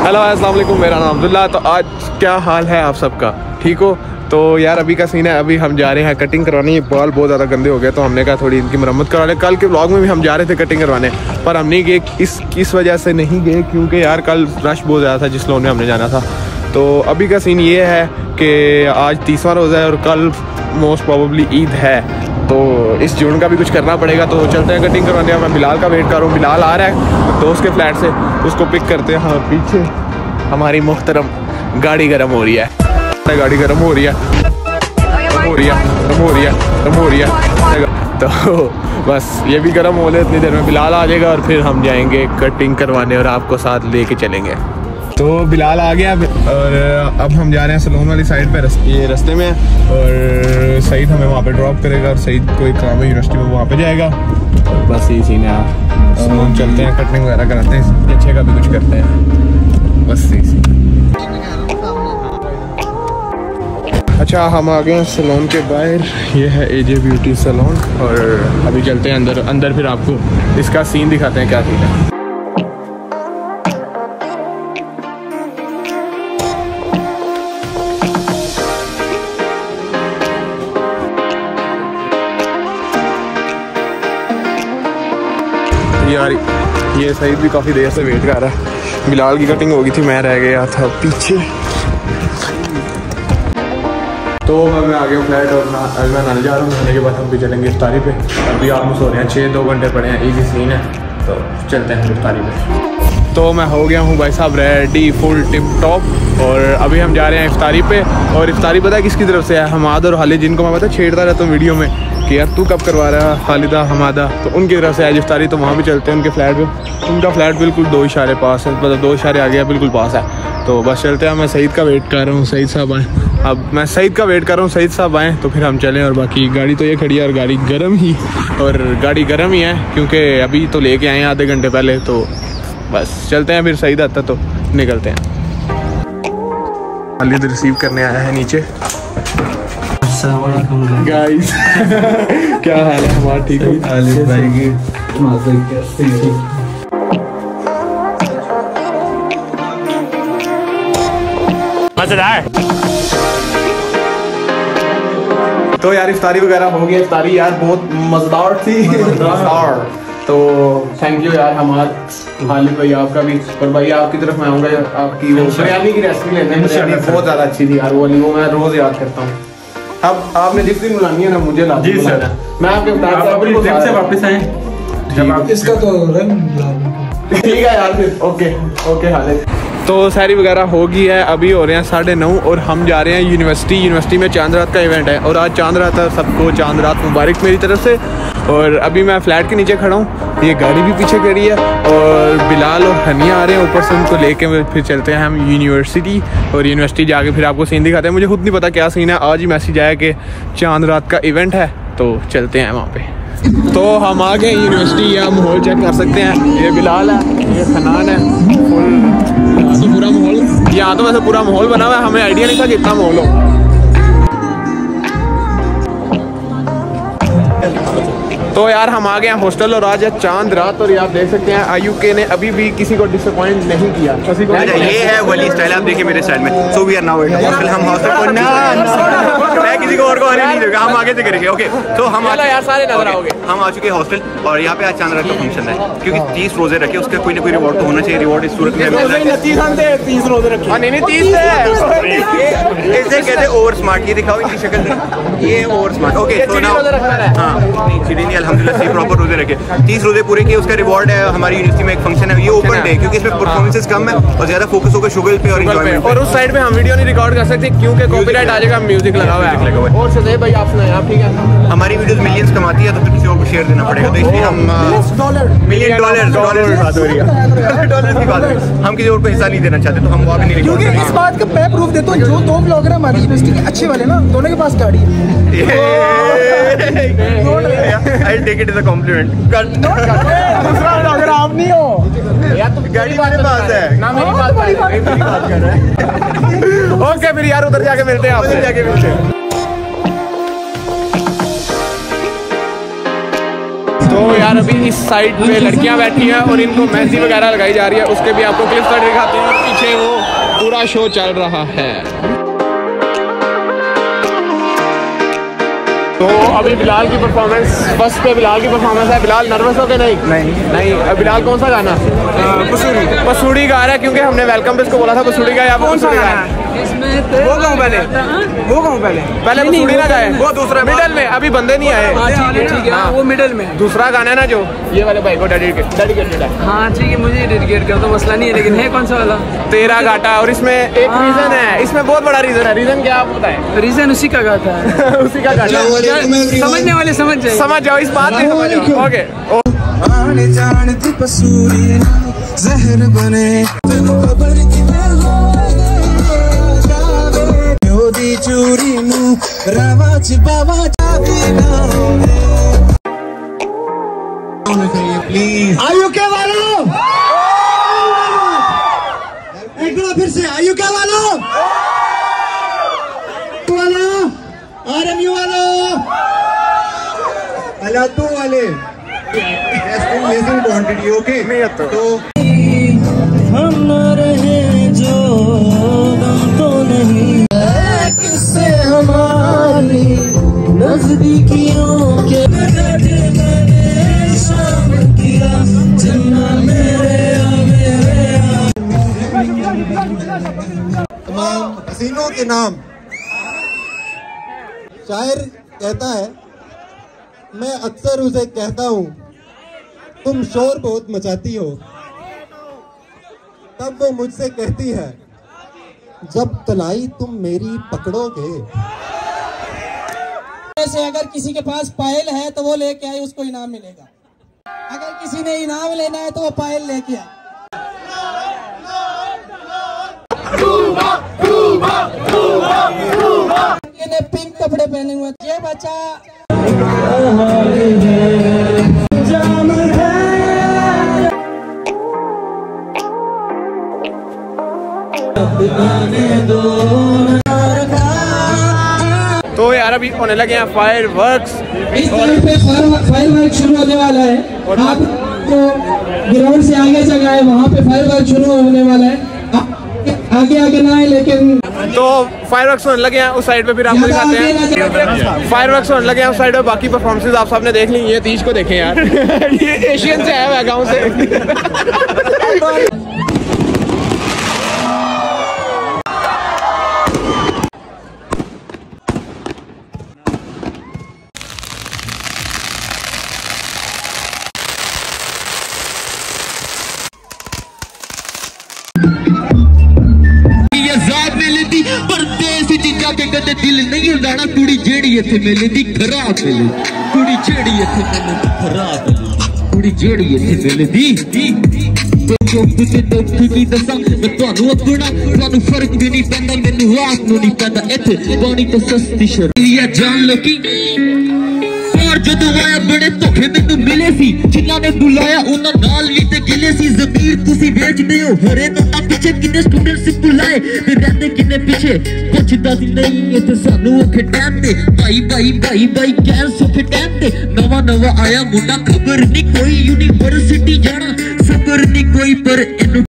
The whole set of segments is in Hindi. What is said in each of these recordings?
हेलो अस्सलाम वालेकुम, मेरा नाम अब्दुल्ला। तो आज क्या हाल है आप सबका, ठीक हो? तो यार अभी का सीन है, अभी हम जा रहे हैं कटिंग करवाने। ये बाल बहुत ज़्यादा गंदे हो गए तो हमने कहा थोड़ी इनकी मरम्मत करवा लें। कल के व्लॉग में भी हम जा रहे थे कटिंग करवाने, पर हम नहीं गए। इस वजह से नहीं गए क्योंकि यार कल रश बहुत ज़्यादा था जिस लोन में हमने जाना था। तो अभी का सीन ये है कि आज 30वां रोज़ा है और कल मोस्ट प्रोबेबली ईद है, तो इस जून का भी कुछ करना पड़ेगा। तो चलते हैं कटिंग करवाने। मैं बिलाल का वेट कर रहा हूँ, बिलाल आ रहा है दोस्त के फ्लैट से, उसको पिक करते हैं। हाँ, पीछे हमारी मुहतरम गाड़ी गर्म हो रही है, गाड़ी गर्म हो रही है, तो बस ये भी गर्म हो ले, इतनी देर में बिलाल आ जाएगा और फिर हम जाएंगे कटिंग करवाने और आपको साथ लेके चलेंगे। तो बिलाल आ गया और अब हम जा रहे हैं सलोन वाली साइड पे। ये रास्ते में है और सईद हमें वहाँ पे ड्रॉप करेगा और सईद कोई काम है यूनिवर्सिटी में, वहाँ पे जाएगा। और बस यही सीन है, सलोन चलते हैं, कटिंग वगैरह कराते हैं, अच्छे का भी कुछ करते हैं, बस यही सीन। अच्छा, हम आ गए हैं सलोन के बाहर। ये है AJ ब्यूटी सलोन और अभी चलते हैं अंदर फिर आपको इसका सीन दिखाते हैं क्या सीन है। यार ये सईद भी काफ़ी देर से वेट कर रहा है। बिलाल की कटिंग हो गई थी, मैं रह गया था पीछे। तो मैं आ गया फ्लैट और मैं नहाने जा रहा हूँ। नहाने के बाद हम भी चलेंगे इफ्तारी पे। अभी आप सो रहे हैं, 6-2 घंटे पड़े हैं, इजी सीन है, तो चलते हैं इफ्तारी पे। तो मैं हो गया हूँ भाई साहब रेडी, फुल टिप टॉप, और अभी हम जा रहे हैं इफ्तारी पे। और इफ्तारी पता है किसकी तरफ से है? हमाद और खालिद, जिनको मैं पता छेड़ता रहता हूँ वीडियो में कि यार तू कब करवा रहा है, खालिदा हमादा, तो उनकी तरफ से आज इफ्तारी। तो वहाँ भी चलते हैं उनके फ्लैट पे। उनका फ्लैट बिल्कुल 2 इशारे पास है, मतलब 2 इशारे आ गया, बिल्कुल पास है। तो बस चलते हैं। मैं सईद का वेट कर रहा हूँ, सईद साहब आएँ। अब मैं सईद का वेट कर रहा हूँ, सईद साहब आएँ तो फिर हम चलें। और बाकी गाड़ी तो ये खड़ी है और गाड़ी गर्म ही है क्योंकि अभी तो लेके आए हैं आधे घंटे पहले। तो बस चलते हैं, फिर सईद आता तो निकलते हैं। खालिद रिसीव करने आया है नीचे। गाइस क्या हाल है हमारा? ठीक है खालिद भाई की मजेदार। तो यार इफ्तारी वगैरह हो गया। इफ्तारी यार बहुत मजेदार थी, मजेदार। तो थैंक यू यार हमारे खालिद भाई, आपका भी। और भाई आपकी तरफ मैं आऊँगा, आपकी वो बिरयानी की रेसिपी लेने में बहुत ज़्यादा अच्छी थी यार, वो मैं रोज़ याद करता हूँ। अब आपने जिस दिन बुलानी है ना मुझे ला जी सर, मैं आपके ट्रिप से वापस आए जब आप इसका तो ठीक है यार, फिर ओके हालिद। तो सारी वगैरह हो गई है, अभी हो रहे हैं 9:30 और हम जा रहे हैं यूनिवर्सिटी में चांद रात का इवेंट है और आज चांद रात है। सबको चांद रात मुबारक मेरी तरफ से। और अभी मैं फ्लैट के नीचे खड़ा हूँ, ये गाड़ी भी पीछे खड़ी है और बिलाल और हनिया आ रहे हैं ऊपर से, उनको लेके फिर चलते हैं हम यूनिवर्सिटी। और यूनिवर्सिटी जाके फिर आपको सीन दिखाते हैं। मुझे खुद नहीं पता क्या सीन है, आज ही मैसेज आया कि चांद रात का इवेंट है, तो चलते हैं वहाँ पे। तो हम आ गए यूनिवर्सिटी, या माहौल चेक कर सकते हैं। ये बिलाल है, ये खनान है, फुल तो पूरा माहौल, यहाँ तो वैसे पूरा माहौल बना हुआ है, हमें आइडिया नहीं था कितना माहौल हो। तो यार हम आ गए हैं हॉस्टल और आज है चांद रात। और ये आप देख सकते हैं IUK ने अभी भी किसी को डिसअपॉइंट नहीं किया। ये है वली स्टाइल, आप देखिए मेरे स्टाइल में। So we are now at hostel. हम हॉस्टल को मैं किसी को और को आने नहीं दूंगा, हम आगे से करेंगे। ओके, तो हम यार सारे नजर आओगे। हम आ चुके हैं हॉस्टल और यहाँ पे आज चांद रात का फंक्शन है, क्योंकि 30 रोजे रखे, उसका कोई ना कोई रिवॉर्ड तो होना चाहिए। रिवॉर्ड इस सूरत में 30 रोजे रखे, नहीं 30 है। इसे कहते ओवर स्मार्ट। ये दिखाओ इनकी शक्ल, ये ओवर स्मार्ट। ओके, तो ना हाँ अल्हम्दुलिल्लाह प्रॉपर रोजे रखे, 30 रोजे पूरे किए, उसका रिवॉर्ड है। हमारी यूनिवर्सिटी में एक फंक्शन है, ये ओपन डे, क्योंकि इसमें परफॉर्मेंसेस कम है और ज्यादा फोकस होगा शुगल पे और एंजॉयमेंट पे। और उस साइड पे हम वीडियो नहीं रिकॉर्ड कर सकते क्योंकि कॉपीराइट आ जाएगा, म्यूजिक लगा हुआ है। और से भाई आप सुनाएं, आप ठीक है? हमारी वीडियोस मिलियंस कमाती है तो फिर किसी और को शेयर देना पड़ेगा, तो इसलिए हम मिलियन डॉलर की बात हो रही है, डॉलर की बात है, हम किसी और को हिस्सा नहीं देना चाहते, तो हम वो भी नहीं रिकॉर्ड करेंगे। इस बात का मैं प्रूफ देता हूँ, जो 2 ब्लॉगर हमारी यूनिवर्सिटी के अच्छे वाले ना, दोनों के पास गाड़ी है। I'll take it as a compliment. दूसरा ब्लॉगर आप नहीं हो यार, तो गाड़ी मेरे पास है ना, मेरी बात कर रहा है। ओके फिर यार उधर जाके मिलते हैं, आपसे जाके मिलते हैं। तो यार अभी इस साइड पे लड़कियां बैठी हैं और इनको मेहंदी वगैरह लगाई जा रही है, उसके भी आपको क्लिप्स दिखाते हैं। पीछे वो पूरा शो चल रहा है। तो अभी बिलाल की परफॉर्मेंस, फर्स्ट पे बिलाल की परफॉर्मेंस है। बिलाल नर्वस हो के नहीं। बिलाल कौन सा गाना? पसूड़ी गा रहा है क्योंकि हमने वेलकम पे इसको बोला था पसूड़ी गाए। आप कौन सा गा है? वो गाऊं पहले पसूड़ी ना गाए, वो दूसरा मिडल में। अभी बंदे नहीं आए। ठीक है, वो मिडल में दूसरा गाना है ना जो ये वाले भाई को डेडिकेटेड है। हाँ ठीक है, मुझे डेडिकेट कर दो, मसला नहीं है। लेकिन है कौन सा वाला? तेरा घाटा। और इसमें एक रीजन है, इसमें बहुत बड़ा रीजन है। रीजन क्या आप बताएं? रीजन उसी का गाता है। उसी का घाटा। समझने वाले समझ जाओ इस बात में। ओके आने जान दी पसूरी जहर बने दी चूरी नू रवाज बाबा प्लीज। आयु के वालों एक बार फिर से आयु के वालों आरएमयू वालों अलातू वाले क्वांटिटी ओके नहीं है तो हम न रहे जो गम तो नहीं किससे हमारी नजदीकियों के तमाम हसीनों के नाम। शायर कहता है, मैं अक्सर उसे कहता हूँ तुम शोर बहुत मचाती हो, तब वो मुझसे कहती है जब तलाई तुम मेरी पकड़ोगे। से अगर किसी के पास पायल है तो वो लेके आए, उसको इनाम मिलेगा। अगर किसी ने इनाम लेना है तो वो पायल लेके आए। ने पिंक कपड़े पहने हुए, ये बच्चा तो यार अभी होने लगे हैं फायर वर्क्स। इस टाइम पे फायर वर्क शुरू होने वाला है। आपको ग्राउंड से आगे जगह है, वहाँ पे फायर वर्क शुरू होने वाला है। आगे ना है लेकिन तो फायरवर्क्स होने लगे हैं उस साइड पे। फिर आपको दिखाते हैं फायरवर्क्स होने लगे हैं उस साइड पे। बाकी परफॉर्मेंसेस आप सबने देख ली। ये तीज को देखें यार। ये एशियन से आया हुआ गाँव से। दिल नहीं उड़ाना कुड़ी जेड़ी इत्थे मेले दी खराब मिले, कुड़ी जेड़ी इत्थे मेले दी खराब मिले, कुड़ी जेड़ी इत्थे मेले दी चुप ते दुख की दसा मैं ਤੁਹਾਨੂੰ अपना ਤੁਹਾਨੂੰ फर्क भी नहीं पैंदा, मैनू रात नू नहीं पैंदा इत्थे पानी तो सस्ती शरीया जान लो की। और जदों आया बड़े धोखे मैनू मिले सी, जिन्हां ने बुलाया उन्हां नाल भी ते गिले सी। ज़मीर तुसी बेचदे हो, हरे नोटां पिछे किन्ने स्टूडेंट्स बुलाए ते रहिंदे किन्ने पिछे। पुछदा सी नहीं इत्थे सानू औखे टाइम ते, भाई भाई भाई भाई गैर सौखे टाइम ते। नवा नवा आया मुंडा खबर नहीं कोई, यूनिवर्सिटी जाना सबर नहीं कोई, पर इन्नू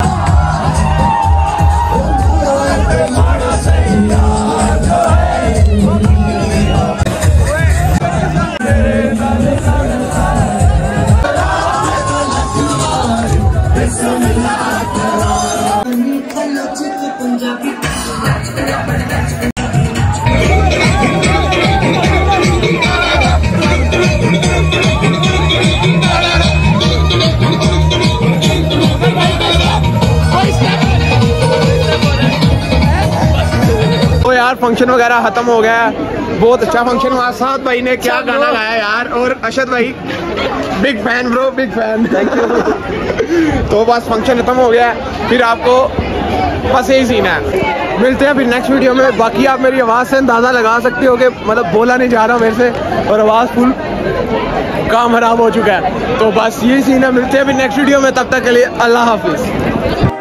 फंक्शन वगैरह खत्म हो गया। बहुत अच्छा फंक्शन हुआ। साथ भाई ने क्या गाना गाया यार, और अशद भाई big fan bro, big fan. Thank you. तो बस फंक्शन खत्म हो गया। फिर आपको बस यही सीन है। मिलते हैं फिर नेक्स्ट वीडियो में। बाकी आप मेरी आवाज़ से अंदाज़ा लगा सकते हो कि मतलब बोला नहीं जा रहा मेरे से, और आवाज़ फुल काम खराब हो चुका है। तो बस यही सीन है। मिलते हैं फिर नेक्स्ट वीडियो में। तब तक के लिए अल्लाह हाफिज़।